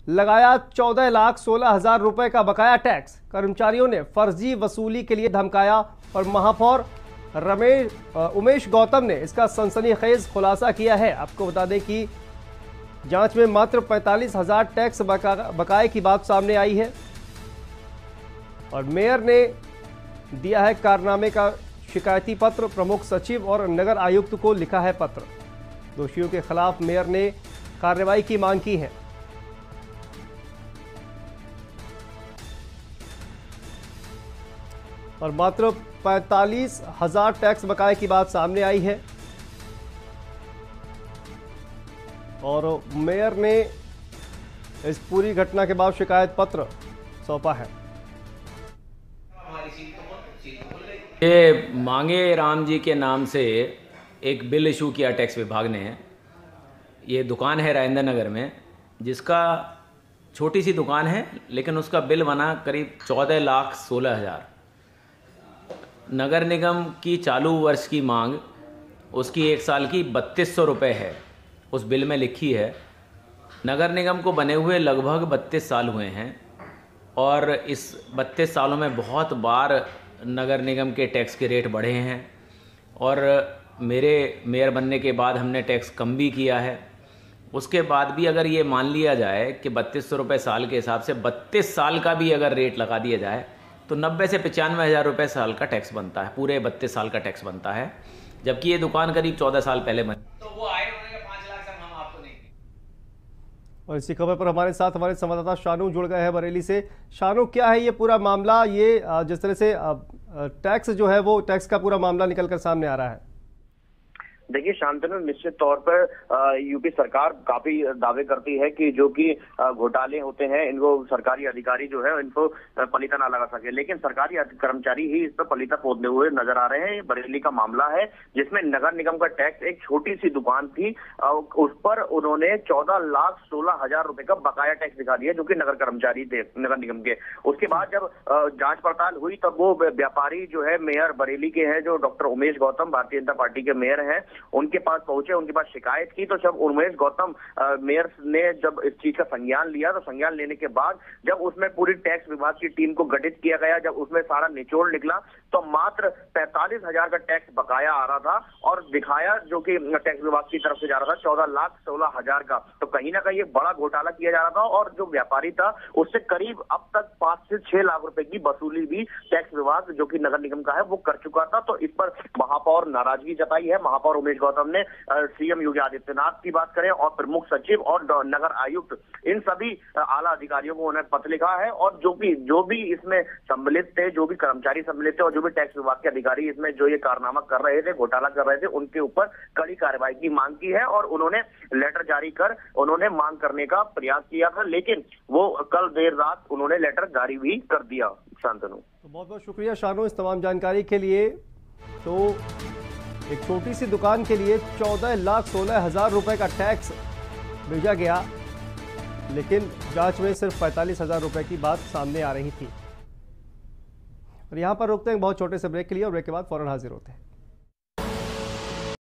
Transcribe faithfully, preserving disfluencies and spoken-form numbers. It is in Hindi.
लगाया चौदह लाख सोलह हजार रुपए का बकाया टैक्स। कर्मचारियों ने फर्जी वसूली के लिए धमकाया और महापौर रमेश उमेश गौतम ने इसका सनसनीखेज खुलासा किया है। आपको बता दें कि जांच में मात्र पैंतालीस हजार टैक्स बका, बकाए की बात सामने आई है और मेयर ने दिया है कारनामे का शिकायती पत्र। प्रमुख सचिव और नगर आयुक्त को लिखा है पत्र। दोषियों के खिलाफ मेयर ने कार्रवाई की मांग की है। और मात्र पैंतालीस हजार टैक्स बकाए की बात सामने आई है और मेयर ने इस पूरी घटना के बाद शिकायत पत्र सौंपा है। ये मांगे राम जी के नाम से एक बिल इशू किया टैक्स विभाग ने। ये दुकान है राजेंद्र नगर में, जिसका छोटी सी दुकान है लेकिन उसका बिल बना करीब चौदह लाख सोलह हजार। नगर निगम की चालू वर्ष की मांग उसकी एक साल की बत्तीस सौ रुपये है, उस बिल में लिखी है। नगर निगम को बने हुए लगभग बत्तीस साल हुए हैं और इस बत्तीस सालों में बहुत बार नगर निगम के टैक्स के रेट बढ़े हैं और मेरे मेयर बनने के बाद हमने टैक्स कम भी किया है। उसके बाद भी अगर ये मान लिया जाए कि बत्तीस सौ रुपये साल के हिसाब से बत्तीस साल का भी अगर रेट लगा दिया जाए तो नब्बे से पचानवे हज़ार रुपये साल का टैक्स बनता है, पूरे बत्तीस साल का टैक्स बनता है, जबकि ये दुकान करीब चौदह साल पहले बनी। तो वो आए उन्होंने पाँच लाख से हम आपको नहीं। और इसी खबर पर हमारे साथ हमारे संवाददाता शानू जुड़ गए हैं बरेली से। शानू, क्या है ये पूरा मामला? ये जिस तरह से टैक्स जो है वो टैक्स का पूरा मामला निकलकर सामने आ रहा है। देखिए शांतनु, निश्चित तौर पर यूपी सरकार काफी दावे करती है कि जो कि घोटाले होते हैं इनको सरकारी अधिकारी जो है इनको पलीता ना लगा सके, लेकिन सरकारी कर्मचारी ही इस पर पलीता पोतने हुए नजर आ रहे हैं। ये बरेली का मामला है जिसमें नगर निगम का टैक्स एक छोटी सी दुकान थी, उस पर उन्होंने चौदह लाख सोलह हजार रुपए का बकाया टैक्स दिखा दिया, जो कि नगर कर्मचारी थे नगर निगम के। उसके बाद जब जांच पड़ताल हुई तब वो व्यापारी जो है मेयर बरेली के हैं, जो डॉक्टर उमेश गौतम भारतीय जनता पार्टी के मेयर हैं, उनके पास पहुंचे, उनके पास शिकायत की। तो जब उमेश गौतम मेयर ने जब इस चीज का संज्ञान लिया तो संज्ञान लेने के बाद जब उसमें पूरी टैक्स विभाग की टीम को गठित किया गया, जब उसमें सारा निचोड़ निकला तो मात्र पैंतालीस हजार का टैक्स बकाया आ रहा था और दिखाया जो कि टैक्स विभाग की तरफ से जा रहा था चौदह लाख सोलह हजार का। तो कहीं ना कहीं एक बड़ा घोटाला किया जा रहा था और जो व्यापारी था उससे करीब अब तक पांच से छह लाख रुपए की वसूली भी टैक्स विभाग जो कि नगर निगम का है वो कर चुका था। तो इस पर महापौर नाराजगी जताई है। महापौर उमेश गौतम ने सीएम योगी आदित्यनाथ की बात करें और प्रमुख सचिव और नगर आयुक्त इन सभी आला अधिकारियों को उन्हें पत्र लिखा है और जो भी जो भी इसमें सम्मिलित थे, जो भी कर्मचारी सम्मिलित थे और जो भी टैक्स विभाग के अधिकारी इसमें जो ये कारनामा कर रहे थे, घोटाला कर रहे थे, उनके ऊपर कड़ी कार्रवाई की मांग की है और उन्होंने लेटर जारी कर उन्होंने मांग करने का प्रयास किया था, लेकिन वो कल देर रात उन्होंने लेटर जारी भी कर दिया। शांतनु, तो बहुत बहुत शुक्रिया शानू इस तमाम जानकारी के लिए। तो एक छोटी सी दुकान के लिए चौदह लाख सोलह हजार रुपए का टैक्स भेजा गया, लेकिन जांच में सिर्फ पैंतालीस हजार रुपए की बात सामने आ रही थी। और यहां पर रुकते हैं बहुत छोटे से ब्रेक के लिए और ब्रेक के बाद फौरन हाजिर होते हैं।